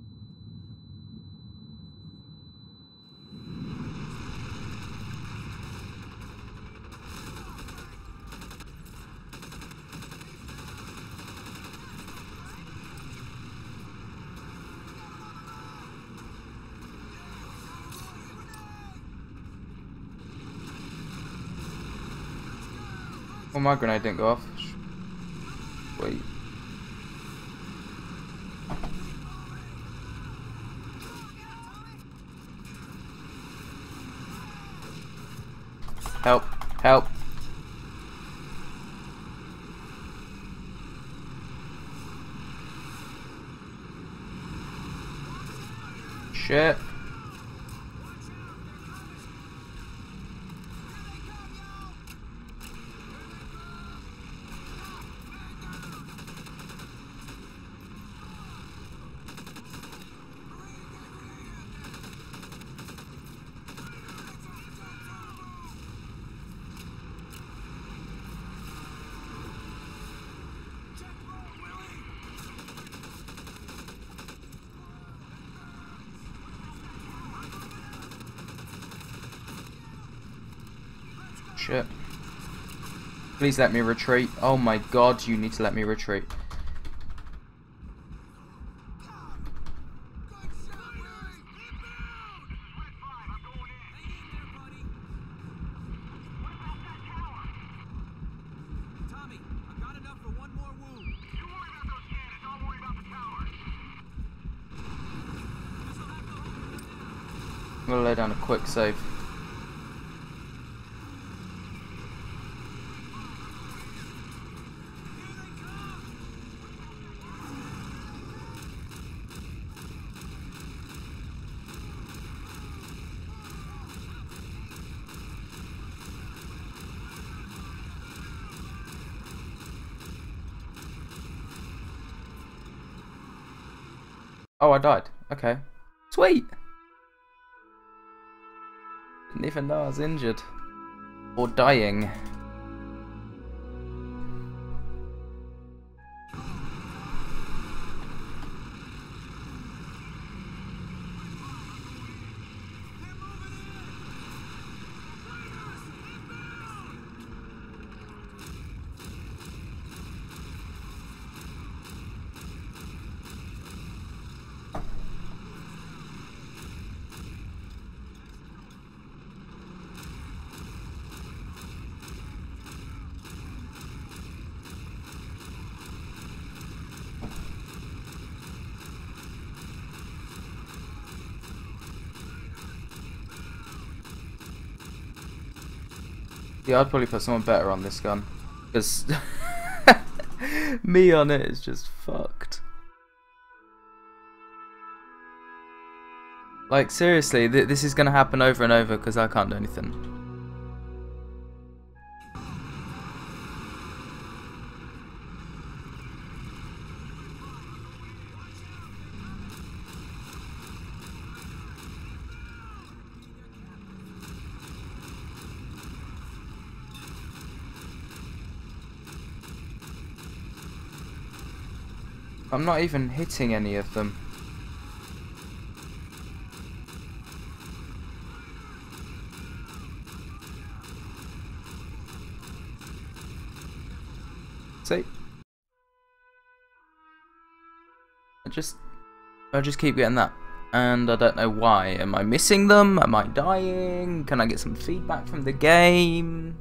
Well, my grenade didn't go off. Wait. Help! Help! Shit! Shit. Please let me retreat. Oh my god, you need to let me retreat. Tommy, I've got enough for one more wound. You worry about those cannons, I'll worry about the towers. I'm gonna lay down a quick save. Oh, I died. Okay. Sweet! Didn't even know I was injured. Or dying. Yeah, I'd probably put someone better on this gun. Because me on it is just fucked. Like, seriously, th this is going to happen over and over because I can't do anything. I'm not even hitting any of them. See? I just I just keep getting that. And I don't know why. Am I missing them? Am I dying? Can I get some feedback from the game?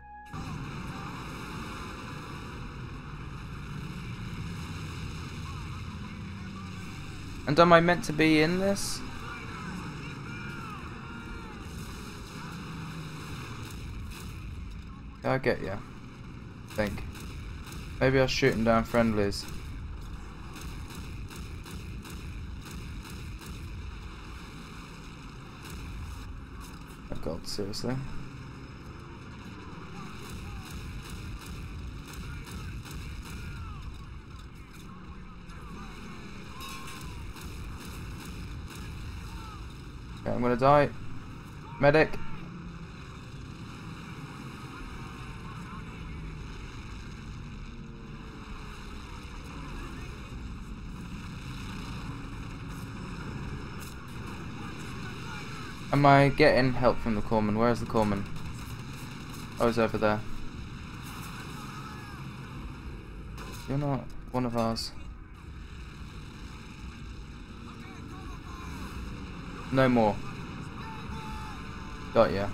And am I meant to be in this? I get you. I think. Maybe I was shooting down friendlies. Oh god, seriously? Okay, I'm gonna die. Medic. Am I getting help from the corpsman? Where is the corpsman? Oh, he's over there. You're not one of ours. No more. Got ya.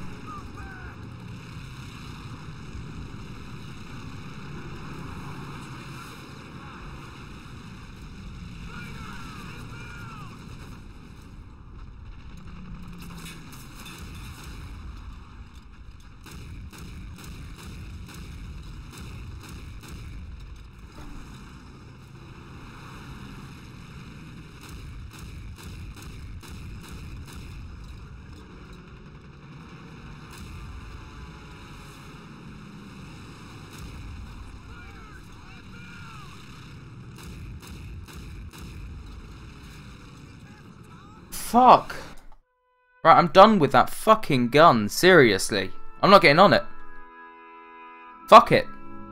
Fuck. Right, I'm done with that fucking gun. Seriously. I'm not getting on it. Fuck it.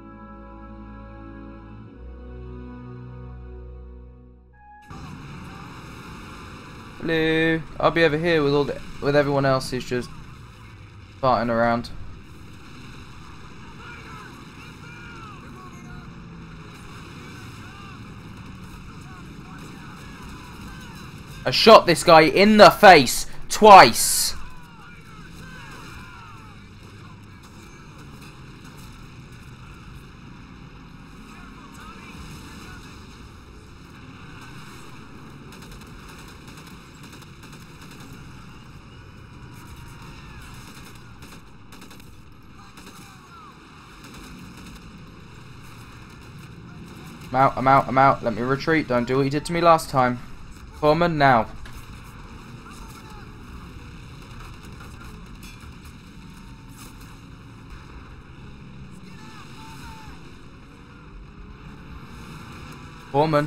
Hello. I'll be over here with all the, with everyone else who's just farting around. I shot this guy in the face twice. I'm out, I'm out, I'm out. Let me retreat. Don't do what you did to me last time. Corpsman, now. Corpsman.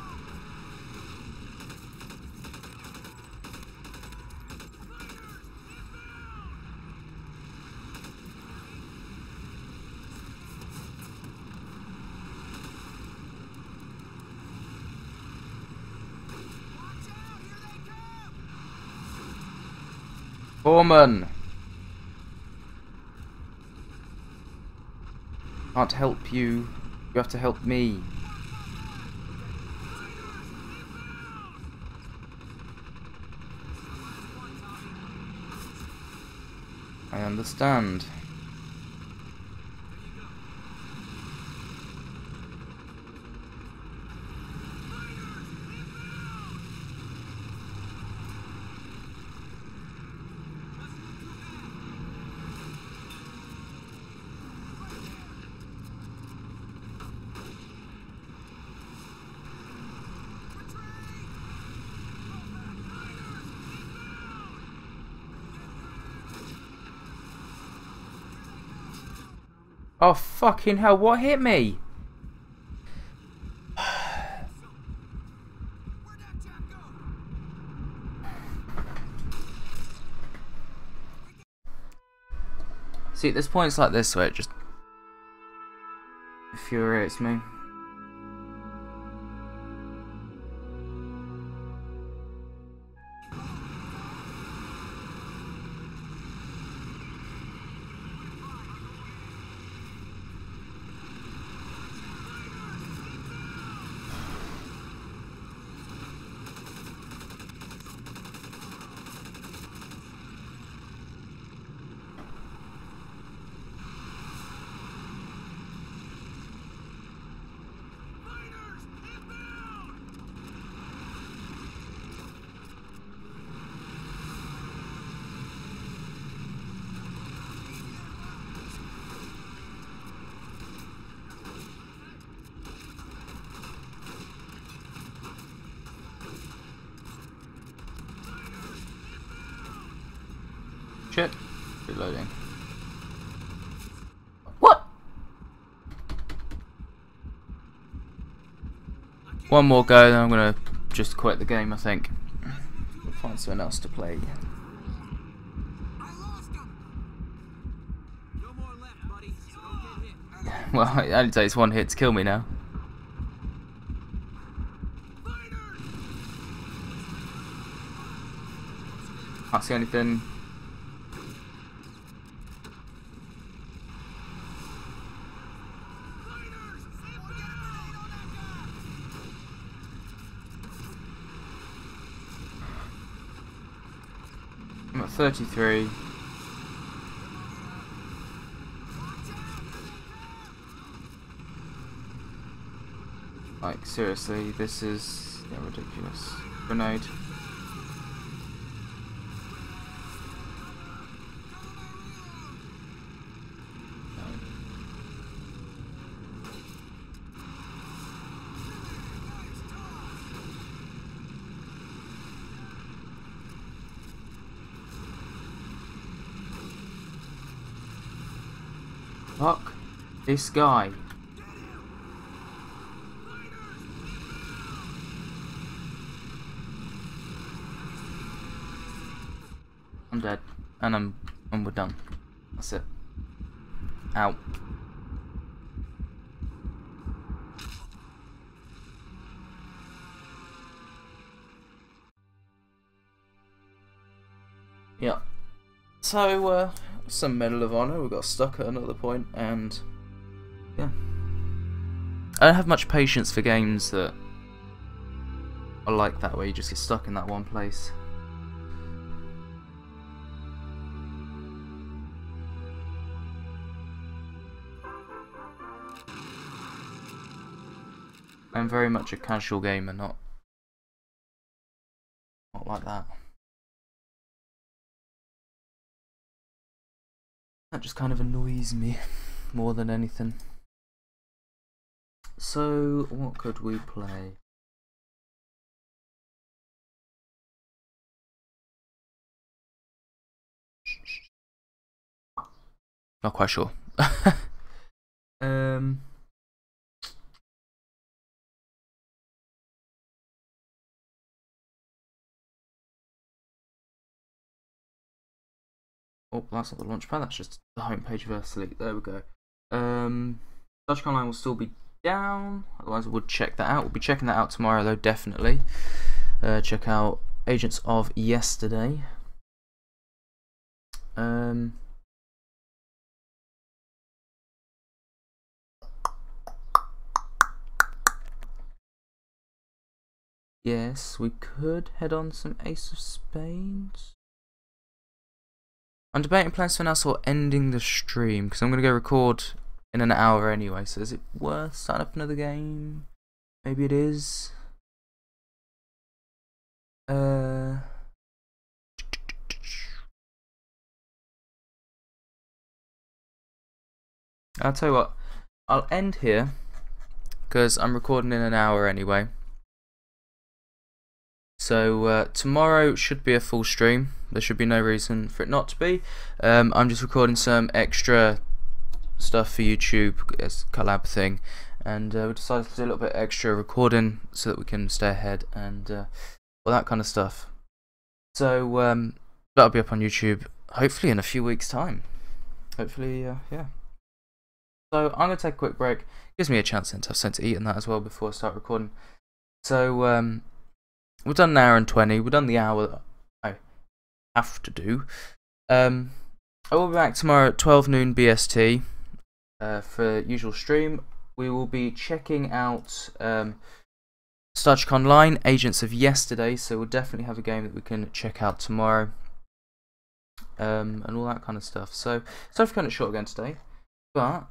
Corpsman. Can't help you. You have to help me. I understand. Oh fucking hell, what hit me? Where'd that chap go? See, there's points like this where it just infuriates me. Shit. Reloading. What? One more go, then I'm gonna just quit the game, I think. We'll find something else to play. I lost him. No more left, buddy. So don't get hit. Well, it only takes one hit to kill me now. Can't see anything. I'm at thirty-three. Like, seriously, this is yeah, ridiculous. Grenade. Fuck this guy. I'm dead. And I'm and we're done. That's it. Out. Yeah. So uh some Medal of Honor, we got stuck at another point, and yeah. I don't have much patience for games that are like that, where you just get stuck in that one place. I'm very much a casual gamer, not not like that. That just kind of annoys me more than anything. So, what could we play? Not quite sure. um. Oh, that's not the launch pad, that's just the homepage of Earth Elite. There we go. Um, Search Online will still be down, otherwise I would check that out. We'll be checking that out tomorrow though, definitely. Uh, check out Agents of Yesterday. Um, yes, we could head on some Ace of Spades. I'm debating plans for now, so ending the stream, because I'm going to go record in an hour anyway, so is it worth starting up another game? Maybe it is. Uh, I'll tell you what, I'll end here, because I'm recording in an hour anyway. So uh, tomorrow should be a full stream. There should be no reason for it not to be. Um, I'm just recording some extra stuff for YouTube as a collab thing, and uh, we decided to do a little bit extra recording so that we can stay ahead and uh, all that kind of stuff. So um, that'll be up on YouTube hopefully in a few weeks' time. Hopefully, uh, yeah. So I'm gonna take a quick break. Gives me a chance then to have something to eat and that as well before I start recording. So um, we've done an hour and twenty. We've done the hour that I have to do. Um, I will be back tomorrow at twelve noon B S T uh, for usual stream. We will be checking out um, Star Trek Online, Agents of Yesterday, so we'll definitely have a game that we can check out tomorrow, um, and all that kind of stuff. So, sorry for cutting it short again today, but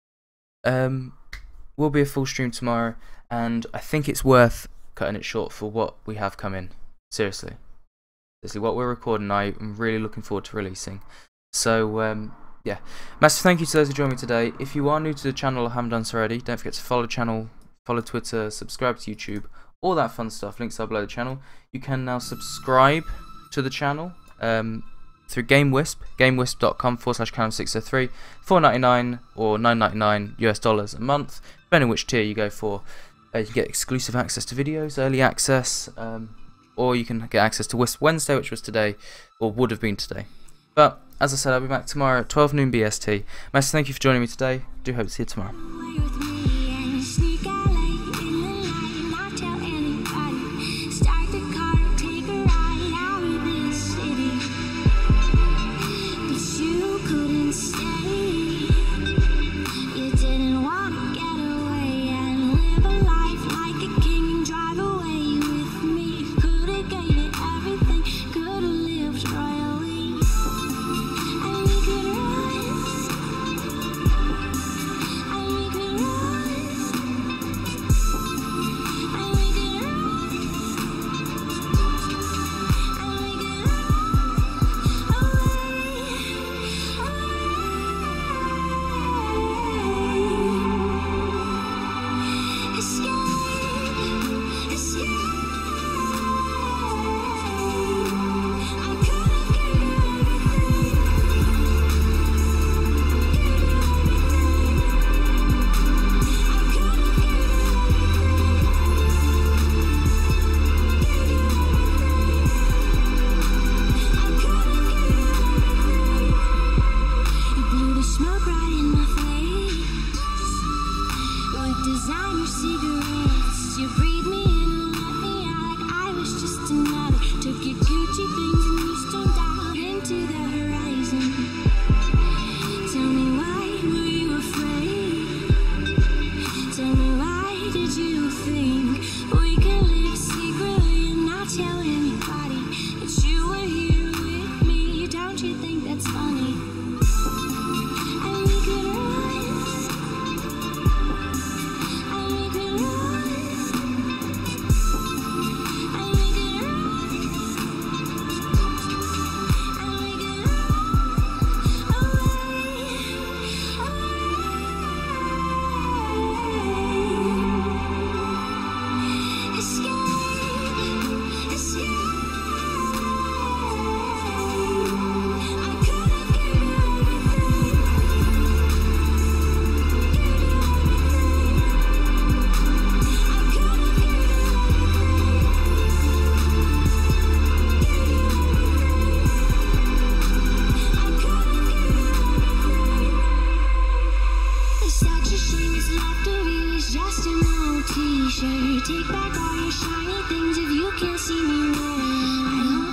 um, will be a full stream tomorrow, and I think it's worth cutting it short for what we have coming. Seriously, seriously, what we're recording, I am really looking forward to releasing. So, um, yeah, massive thank you to those who joined me today. If you are new to the channel or haven't done so already, don't forget to follow the channel, follow Twitter, subscribe to YouTube, all that fun stuff. Links are below the channel. You can now subscribe to the channel um, through GameWisp, gamewisp.com forward slash Callum six oh three, four ninety-nine or nine ninety-nine US dollars a month, depending which tier you go for. Uh, you can get exclusive access to videos, early access, um, or you can get access to Wisp Wednesday, which was today, or would have been today. But as I said, I'll be back tomorrow at twelve noon B S T. Massive thank you for joining me today. Do hope to see you tomorrow. Take back all your shiny things if you can't see me more. I